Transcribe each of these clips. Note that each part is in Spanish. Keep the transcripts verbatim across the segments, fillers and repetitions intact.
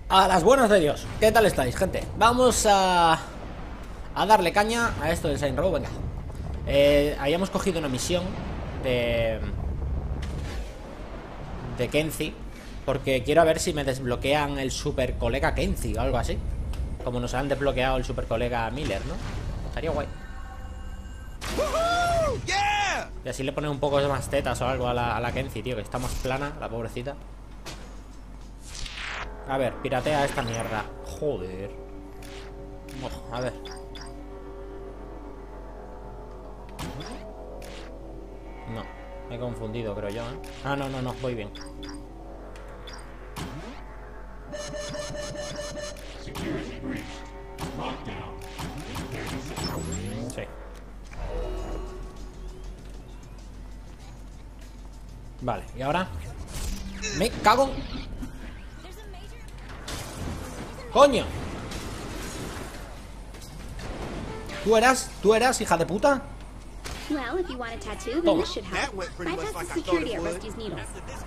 A las buenas de Dios. ¿Qué tal estáis, gente? Vamos a... a darle caña a esto del Saints Row. Venga. eh, Habíamos cogido una misión de... de Kenzie, porque quiero ver si me desbloquean el super colega Kenzie o algo así, como nos han desbloqueado el super colega Miller, ¿no? Estaría guay. Y así le ponen un poco de más tetas o algo a la, a la Kenzie, tío, que está más plana, la pobrecita. A ver, piratea esta mierda. Joder. Oh, a ver. No, me he confundido, creo yo, ¿eh? Ah, no, no, no, voy bien. Sí. Vale, ¿y ahora? Me cago. ¡Coño! ¿Tú eras? ¿Tú eras, hija de puta? Well, if you want a tattoo, then Toma. this should help. Bypass the security at Rusty's Needles.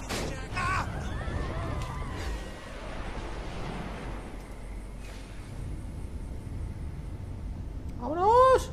¡Vámonos!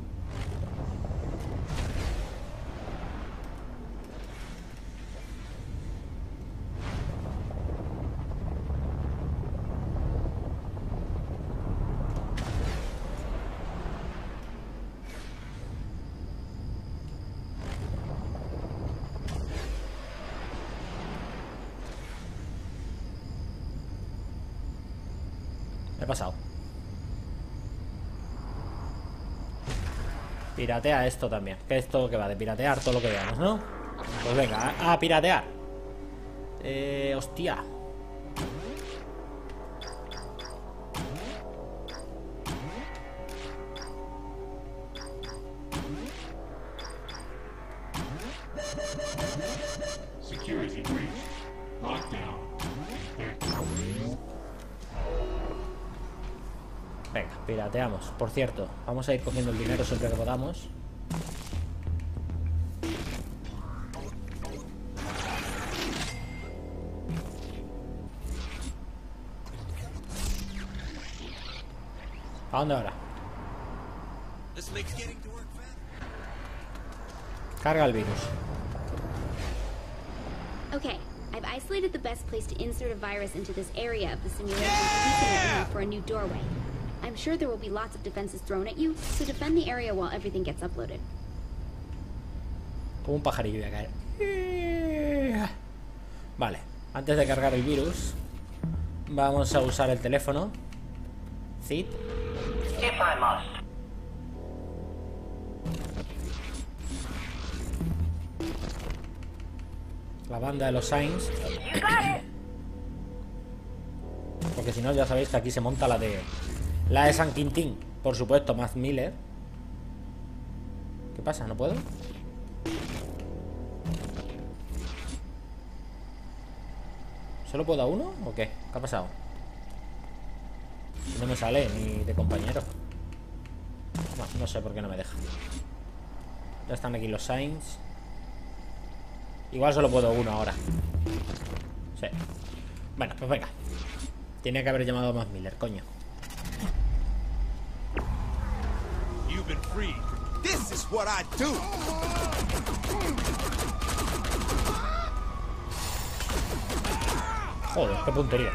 Me he pasado. Piratea esto también. Que es todo lo que va de piratear, todo lo que veamos, ¿no? Pues venga, a, a piratear. Eh, hostia. Security breach. Lockdown. Venga, pirateamos. Por cierto, vamos a ir cogiendo el dinero siempre que podamos. ¿A dónde ahora? Carga el virus. Okay, I've isolated the best place to insert a virus into this area of the simulation, keeping it ready for a new doorway. I'm sure there will be lots of defenses thrown at you, so defend the area while everything gets uploaded. Como un pajarillo voy a caer. Vale, antes de cargar el virus, vamos a usar el teléfono. Cid. If I must. La banda de los Saints. Porque si no, ya sabéis que aquí se monta la de... La de San Quintín. Por supuesto, Matt Miller. ¿Qué pasa? ¿No puedo? ¿Solo puedo a uno o qué? ¿Qué ha pasado? No me sale ni de compañero. No, no sé por qué no me deja. Ya están aquí los Saints. Igual solo puedo uno ahora. Sí. Bueno, pues venga. Tiene que haber llamado a Matt Miller, coño. This is what I do. Joder, qué puntería.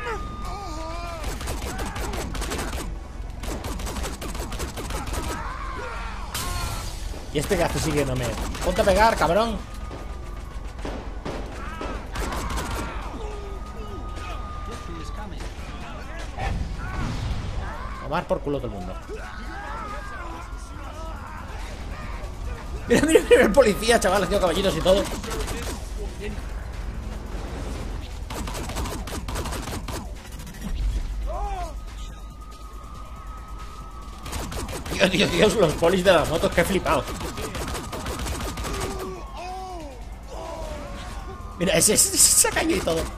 ¿Y este que hace siguiéndome? Ponte a pegar, cabrón. Tomar por culo todo el mundo. Mira, mira, mira el policía, chaval, haciendo caballitos y todo. Tío, tío, tío, los polis de las motos, que he flipado. Mira, ese, ese se ha caído y todo.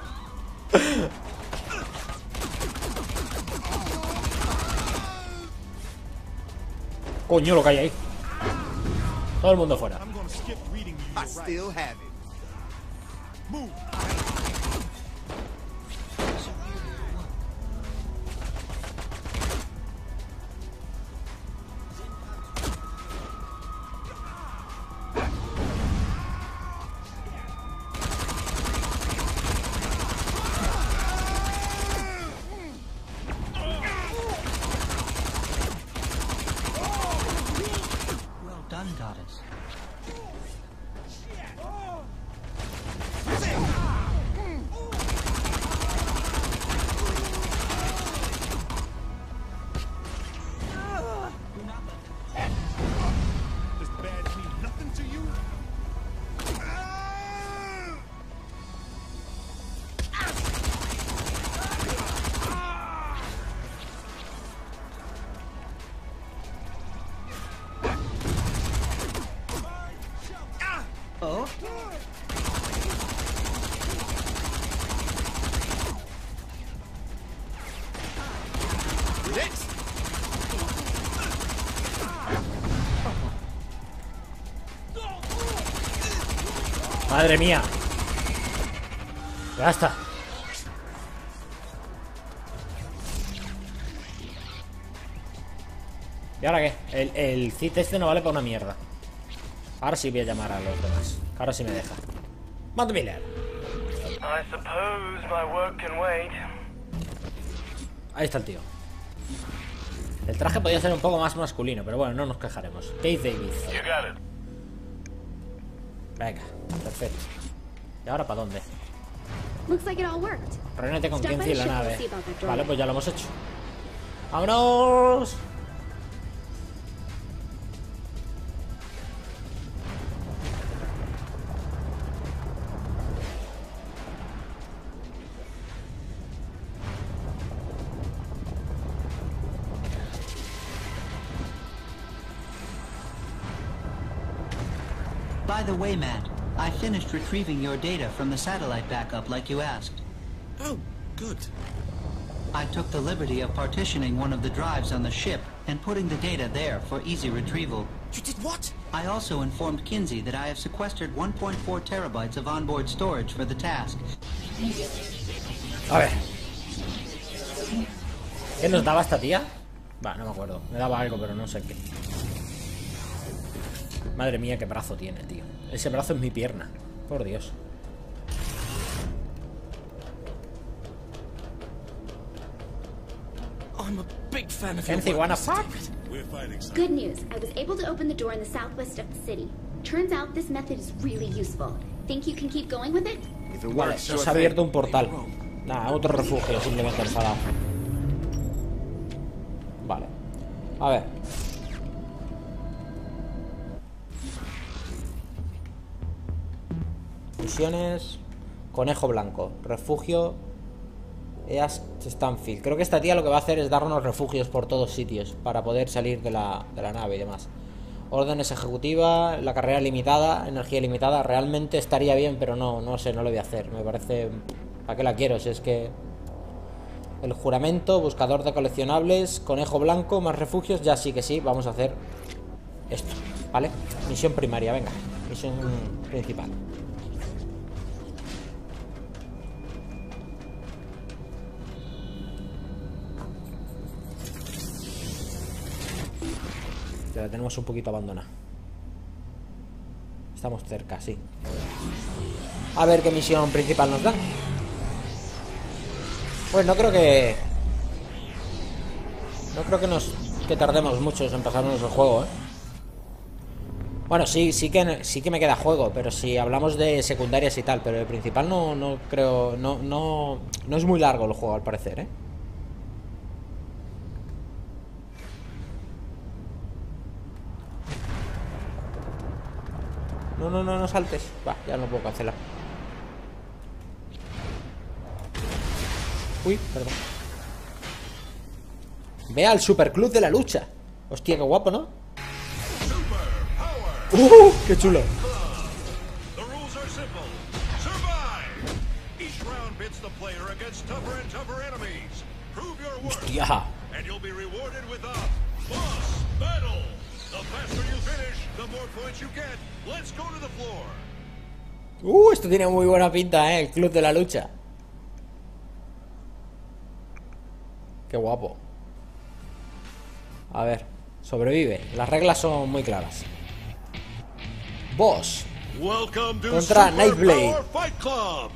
Coño, lo que hay ahí. Todo el mundo fuera. I still have it. Move. Next. Madre mía. Ya está. ¿Y ahora qué? El, el Cid este no vale para una mierda. Ahora sí voy a llamar a los demás. Ahora sí me deja. Matt Miller. I suppose my work can wait. Ahí está el tío. El traje podría ser un poco más masculino, pero bueno, no nos quejaremos. Keith Davis. You got it. Venga, perfecto. ¿Y ahora para dónde? Looks like it all worked. Reúnete con Stop by Kenzie the en la ship, nave. we'll see about that drone. Vale, pues ya lo hemos hecho. ¡Vámonos! By the way, Matt, I finished retrieving your data from the satellite backup like you asked. Oh, good. I took the liberty of partitioning one of the drives on the ship and putting the data there for easy retrieval. You did what? I also informed Kinsey that I have sequestered one point four terabytes of onboard storage for the task. A ver. ¿Qué nos daba esta tía? Va, no me acuerdo. Me daba algo, pero no sé qué. Madre mía, qué brazo tiene, tío. Ese brazo es mi pierna. Por Dios. I'm a big fan of Kenzie, your work, wanna Mister fuck? David. We're fighting some. Good news. I was able to open the door in the southwest of the city. Turns out this method is really useful. Think you can keep going with it? If it Vale, works, sure nos ha thing. abierto un portal. Ain't wrong. Nada, otro refugio, simplemente enfadado. Vale. A ver. Misiones. Conejo blanco. Refugio. East Stanfield. Creo que esta tía lo que va a hacer es darnos refugios por todos sitios para poder salir de la, de la nave y demás. Órdenes ejecutivas, la carrera limitada, energía limitada. Realmente estaría bien, pero no, no sé, no lo voy a hacer. Me parece... ¿Para qué la quiero? Si es que... El juramento, buscador de coleccionables, conejo blanco, más refugios. Ya sí que sí, vamos a hacer esto, ¿vale? Misión primaria, venga. Misión principal. Ya la tenemos un poquito abandonada. Estamos cerca, sí. A ver qué misión principal nos dan. Pues no creo que... No creo que nos... Que tardemos mucho en pasarnos el juego, ¿eh? Bueno, sí, sí que, sí que me queda juego, pero si hablamos de secundarias y tal, pero el principal no, no creo... No, no, no es muy largo el juego, al parecer, ¿eh? No, no, no, no saltes. Va, ya no puedo cancelar. Uy, perdón. Ve al superclub de la lucha. Hostia, qué guapo, ¿no? ¡Uh! ¡Qué chulo! The rules are simple. Survive. Each round pits the player against tougher and tougher enemies. Prove your worth, ¡Hostia! and you'll be rewarded with a boss battle. The faster you finish, the more points you get. Let's go to the floor. ¡Uh! Esto tiene muy buena pinta, ¿eh? El club de la lucha. Qué guapo. A ver, sobrevive. Las reglas son muy claras. Boss. Welcome to Contra Super Nightblade. Power Fight Club.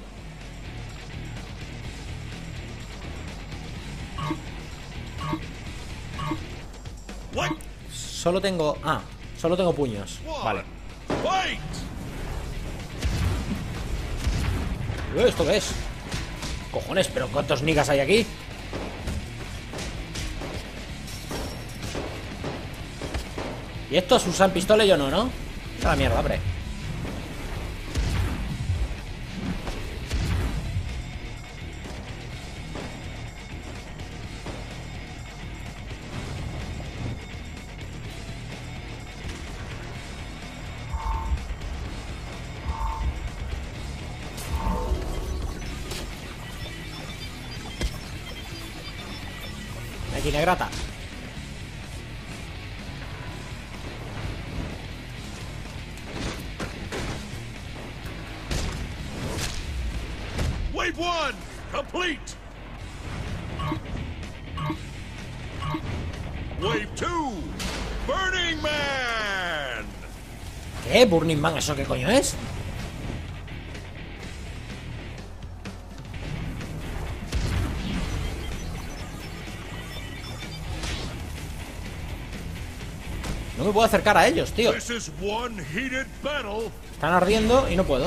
What? Solo tengo... Ah, solo tengo puños. Vale. Fight. Eh, ¿Esto qué es? Cojones, pero ¿cuántos niggas hay aquí? Y estos usan pistola y yo no, ¿no? A la mierda, hombre. Me aquí, negrata. Wave one, complete. Wave two, Burning Man. ¿Qué? ¿Burning Man? ¿Eso qué coño es? No me puedo acercar a ellos, tío. This is one heated battle. Están ardiendo y no puedo.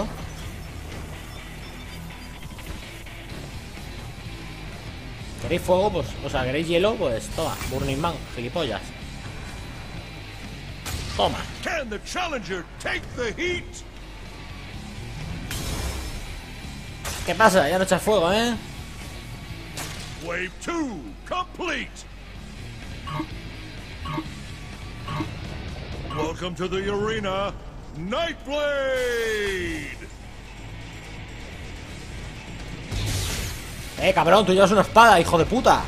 ¿Queréis fuego? Pues, o sea, ¿queréis hielo? Pues toma, Burning Man, gilipollas. Toma. Can the challenger take the heat? ¿Qué pasa? Ya no echas fuego, ¿eh? Wave two, complete. Welcome to the arena, Nightblade. Eh, cabrón, tú llevas una espada, hijo de puta.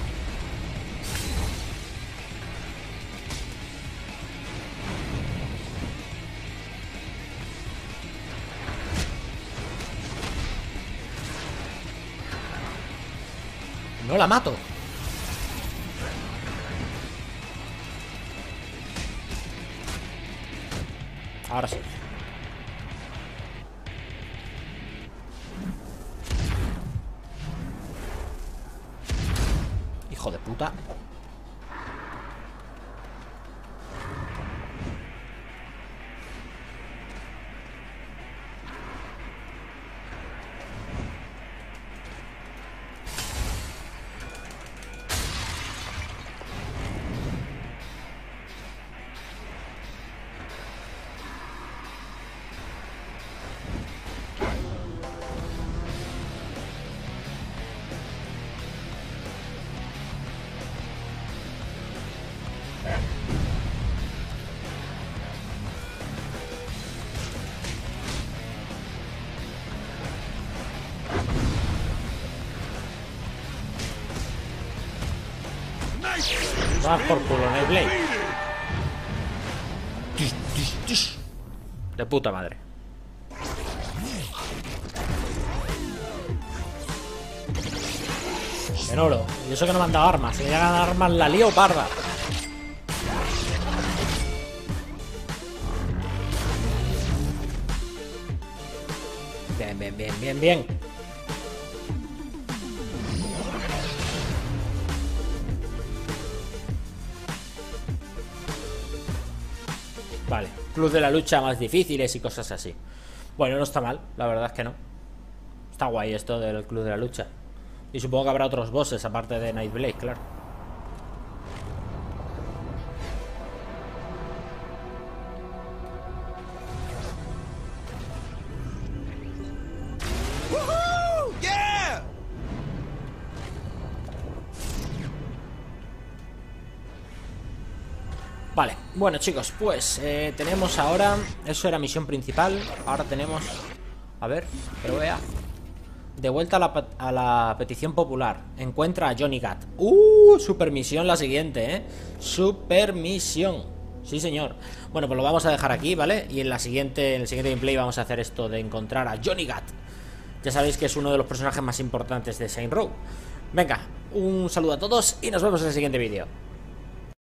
No la mato. Ahora sí. Hijo de puta. Va por culo, Nightblade. De puta madre. En oro. Y eso que no me han dado armas. Si me llegan armas la lío parda. Bien, bien, bien, bien, bien. Vale, club de la lucha más difíciles y cosas así. Bueno, no está mal, la verdad es que no. Está guay esto del club de la lucha. Y supongo que habrá otros bosses aparte de Nightblade, claro. Vale, bueno chicos, pues eh, tenemos ahora... Eso era misión principal. Ahora tenemos... A ver, que lo vea. De vuelta a la, a la petición popular. Encuentra a Johnny Gat. Uh, super misión la siguiente, eh Super misión. Sí señor. Bueno, pues lo vamos a dejar aquí, ¿vale? Y en la siguiente, en el siguiente gameplay vamos a hacer esto de encontrar a Johnny Gat. Ya sabéis que es uno de los personajes más importantes de Saints Row. Venga, un saludo a todos y nos vemos en el siguiente vídeo.